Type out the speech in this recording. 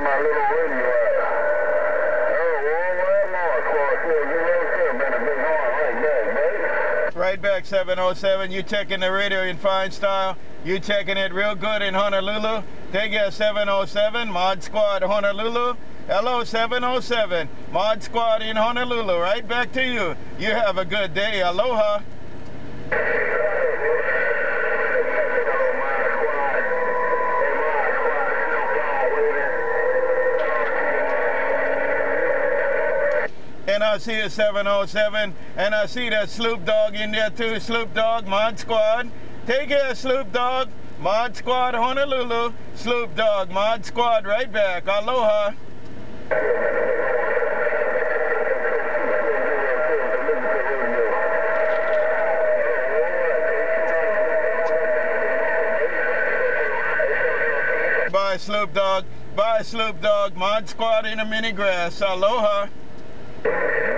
my little radio at? Right back, 707. You checking the radio in fine style. You checking it real good in Honolulu. Take care, 707. Mod Squad, Honolulu. Hello, 707. Mod Squad in Honolulu. Right back to you. You have a good day. Aloha. And I see a 707, and I see that Sloop Dog in there too. Sloop Dog, Mod Squad. Take care, Sloop Dog. Mod Squad, Honolulu. Sloop Dog, Mod Squad, right back. Aloha. Bye, Sloop Dog. Bye, Sloop Dog. Mod Squad in the mini grass. Aloha.